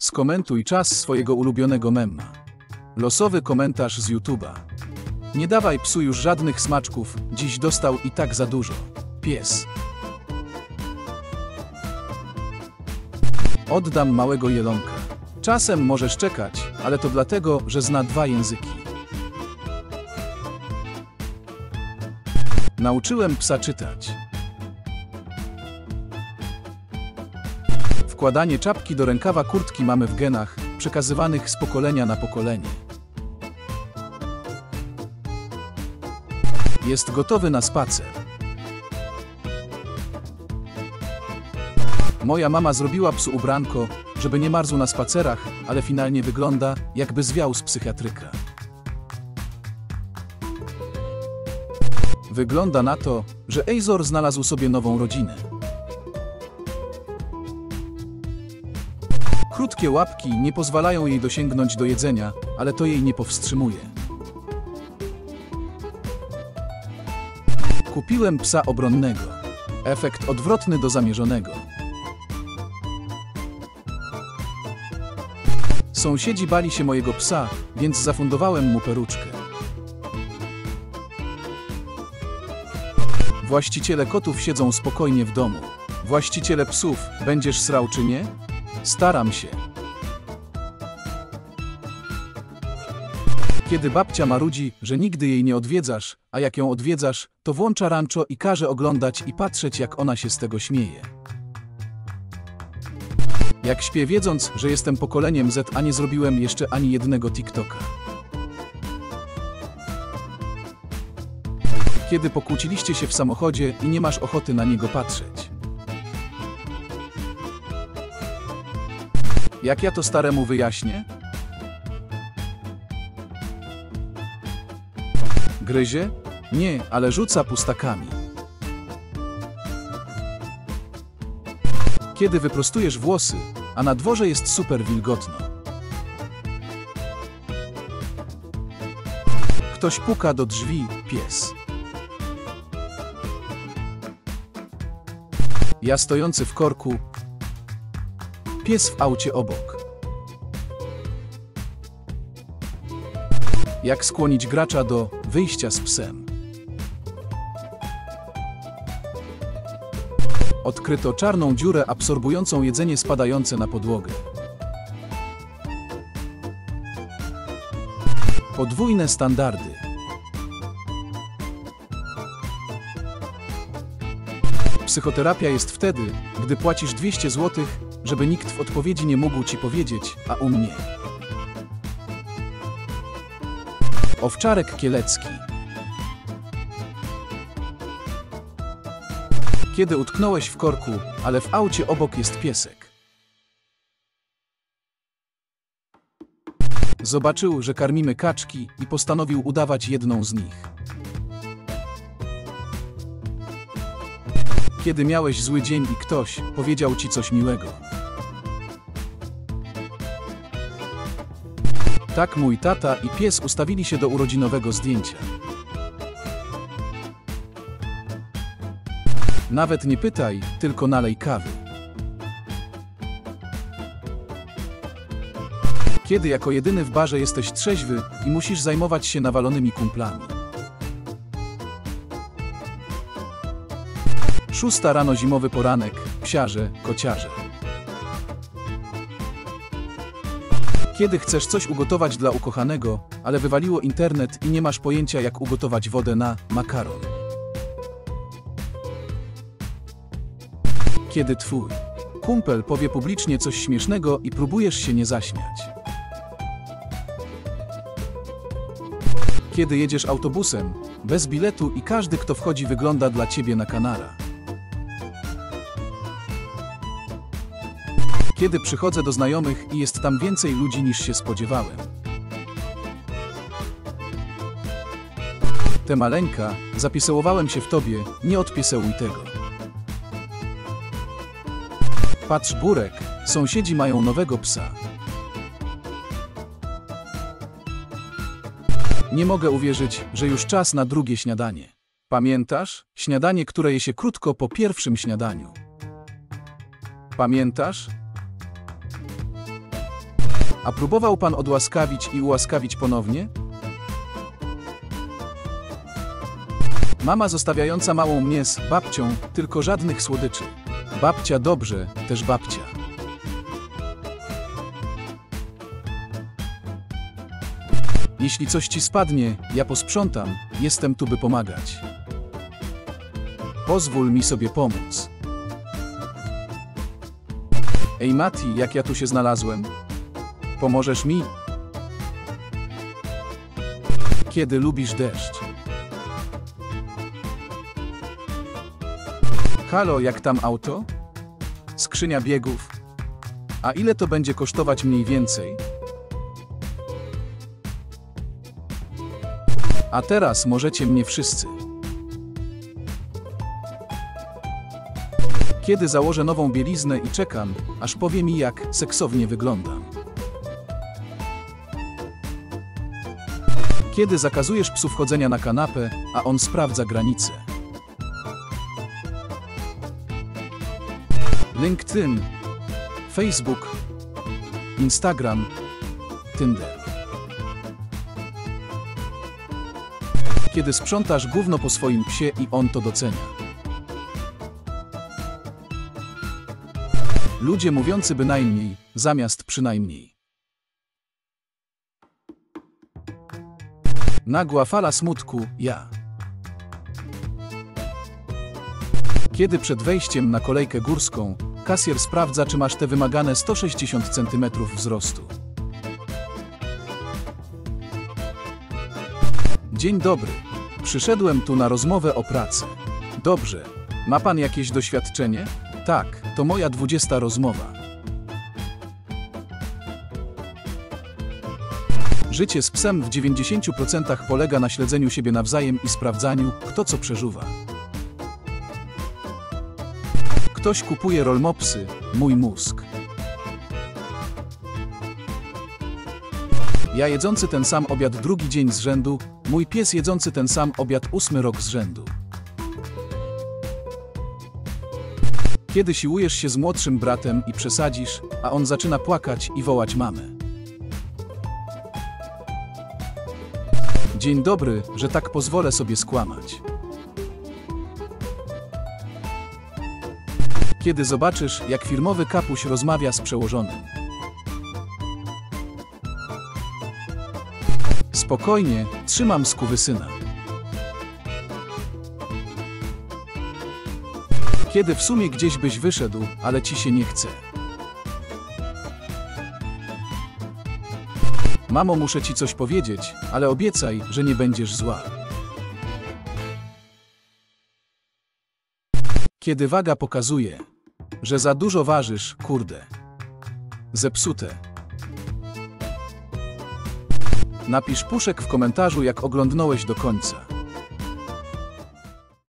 Skomentuj czas swojego ulubionego mema. Losowy komentarz z YouTube'a. Nie dawaj psu już żadnych smaczków, dziś dostał i tak za dużo. Pies. Oddam małego jelonka. Czasem możesz czekać, ale to dlatego, że zna 2 języki. Nauczyłem psa czytać. Wkładanie czapki do rękawa kurtki mamy w genach, przekazywanych z pokolenia na pokolenie. Jest gotowy na spacer. Moja mama zrobiła psu ubranko, żeby nie marzł na spacerach, ale finalnie wygląda, jakby zwiał z psychiatryka. Wygląda na to, że Azor znalazł sobie nową rodzinę. Krótkie łapki nie pozwalają jej dosięgnąć do jedzenia, ale to jej nie powstrzymuje. Kupiłem psa obronnego. Efekt odwrotny do zamierzonego. Sąsiedzi bali się mojego psa, więc zafundowałem mu peruczkę. Właściciele kotów siedzą spokojnie w domu. Właściciele psów, będziesz srał czy nie? Staram się. Kiedy babcia marudzi, że nigdy jej nie odwiedzasz, a jak ją odwiedzasz, to włącza rancho i każe oglądać i patrzeć, jak ona się z tego śmieje. Jak śpię, wiedząc, że jestem pokoleniem Z, a nie zrobiłem jeszcze ani jednego TikToka. Kiedy pokłóciliście się w samochodzie i nie masz ochoty na niego patrzeć. Jak ja to staremu wyjaśnię? Gryzie? Nie, ale rzuca pustakami. Kiedy wyprostujesz włosy, a na dworze jest super wilgotno. Ktoś puka do drzwi, pies. Ja stojący w korku, pies w aucie obok. Jak skłonić gracza do wyjścia z psem? Odkryto czarną dziurę absorbującą jedzenie spadające na podłogę. Podwójne standardy. Psychoterapia jest wtedy, gdy płacisz 200 zł, żeby nikt w odpowiedzi nie mógł ci powiedzieć, a u mnie. Owczarek kielecki. Kiedy utknąłeś w korku, ale w aucie obok jest piesek. Zobaczył, że karmimy kaczki i postanowił udawać jedną z nich. Kiedy miałeś zły dzień i ktoś powiedział ci coś miłego. Tak mój tata i pies ustawili się do urodzinowego zdjęcia. Nawet nie pytaj, tylko nalej kawy. Kiedy jako jedyny w barze jesteś trzeźwy i musisz zajmować się nawalonymi kumplami. 6 rano, zimowy poranek, psiarze, kociarze. Kiedy chcesz coś ugotować dla ukochanego, ale wywaliło internet i nie masz pojęcia, jak ugotować wodę na makaron. Kiedy twój kumpel powie publicznie coś śmiesznego i próbujesz się nie zaśmiać. Kiedy jedziesz autobusem, bez biletu i każdy, kto wchodzi, wygląda dla ciebie na kanara. Kiedy przychodzę do znajomych i jest tam więcej ludzi niż się spodziewałem. Te maleńka, zapisełowałem się w tobie, nie odpisełuj tego. Patrz, Burek, sąsiedzi mają nowego psa. Nie mogę uwierzyć, że już czas na drugie śniadanie. Pamiętasz? Śniadanie, które je się krótko po pierwszym śniadaniu. Pamiętasz? A próbował pan odłaskawić i ułaskawić ponownie? Mama zostawiająca małą mnie z babcią, tylko żadnych słodyczy. Babcia dobrze, też babcia. Jeśli coś ci spadnie, ja posprzątam, jestem tu by pomagać. Pozwól mi sobie pomóc. Ej Mati, jak ja tu się znalazłem? Pomożesz mi? Kiedy lubisz deszcz? Halo, jak tam auto? Skrzynia biegów? A ile to będzie kosztować mniej więcej? A teraz możecie mnie wszyscy. Kiedy założę nową bieliznę i czekam, aż powie mi, jak seksownie wyglądam. Kiedy zakazujesz psu wchodzenia na kanapę, a on sprawdza granice. LinkedIn, Facebook, Instagram, Tinder. Kiedy sprzątasz gówno po swoim psie i on to docenia. Ludzie mówiący bynajmniej, zamiast przynajmniej. Nagła fala smutku, ja. Kiedy przed wejściem na kolejkę górską, kasjer sprawdza, czy masz te wymagane 160 cm wzrostu. Dzień dobry. Przyszedłem tu na rozmowę o pracy. Dobrze. Ma pan jakieś doświadczenie? Tak, to moja 20. rozmowa. Życie z psem w 90% polega na śledzeniu siebie nawzajem i sprawdzaniu, kto co przeżuwa. Ktoś kupuje rollmopsy, mój mózg. Ja jedzący ten sam obiad drugi dzień z rzędu, mój pies jedzący ten sam obiad 8. rok z rzędu. Kiedy siłujesz się z młodszym bratem i przesadzisz, a on zaczyna płakać i wołać mamę. Dzień dobry, że tak pozwolę sobie skłamać. Kiedy zobaczysz, jak firmowy kapuś rozmawia z przełożonym. Spokojnie, trzymam skurwysyna. Kiedy w sumie gdzieś byś wyszedł, ale ci się nie chce. Mamo, muszę ci coś powiedzieć, ale obiecaj, że nie będziesz zła. Kiedy waga pokazuje, że za dużo ważysz, kurde. Zepsute. Napisz puszek w komentarzu, jak oglądnąłeś do końca.